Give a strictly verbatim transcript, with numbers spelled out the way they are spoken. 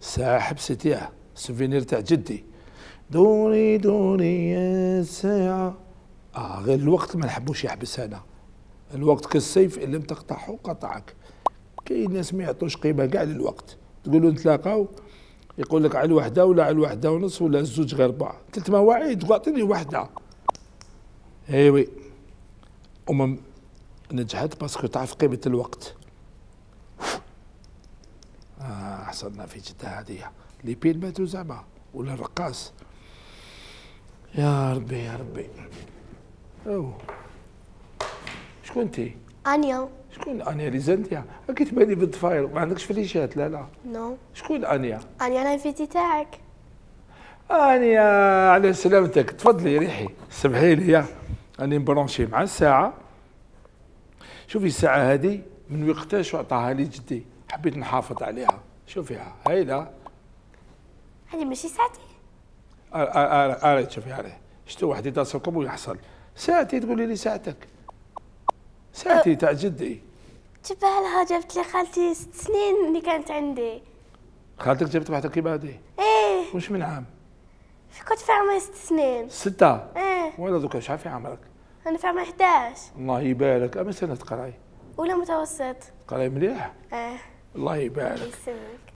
الساعة حبستيها، السوفينير تاع جدي. دوري دوري يا الساعة. اه غير الوقت ما نحبوش يحبس انا. الوقت كالسيف ان لم تقطعه قطعك. كاين ناس ما يعطوش قيمة كاع للوقت، تقولوا نتلاقاو يقول لك على الوحدة ولا على الوحدة ونص ولا الزوج غير ربع، ثلاث مواعيد تقول اعطيني وحدة. ايوي أمم نجحت باسكو تعرف قيمة الوقت. آه حصلنا في جدة هذه اللي بين ماتوا زعما ولا الرقاص. يا ربي يا ربي. أو شكون انتي؟ انيا. شكون انيا ريزنتيا؟ راكي تباني بالضفاير ما عندكش فريشات. لا لا نو. شكون انيا؟ انيا الانفيتي تاعك. انيا على سلامتك، تفضلي ريحي سمحي لي. يا راني مبرونشي مع الساعة. شوفي الساعة هذه من وقتاش عطاها لي جدي، حبيت نحافظ عليها. شوفيها هايلة. هذه ماشي ساعتي. اريت شوفي عليه شتو واحد يتصلكم ويحصل ساعتي تقولي لي ساعتك. ساعتي تاع جدي. تبع لها جابت لي خالتي ست سنين اللي كانت عندي. خالتك جابت واحدة كيما هذه؟ ايه. واش من عام؟ كنت في عمري ست سنين. ستة؟ ايه. ولا دوكا شحال في عمرك؟ انا في عمري حداش. الله يبارك. اما سنة تقراي؟ ولا متوسط. تقراي مليح؟ ايه. الله يبارك. يسلمك.